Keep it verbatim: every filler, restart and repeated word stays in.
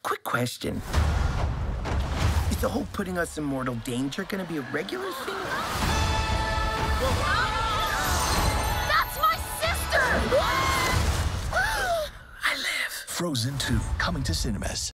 Quick question. Is the whole putting us in mortal danger gonna be a regular thing? That's my sister! I live. Frozen two, coming to cinemas.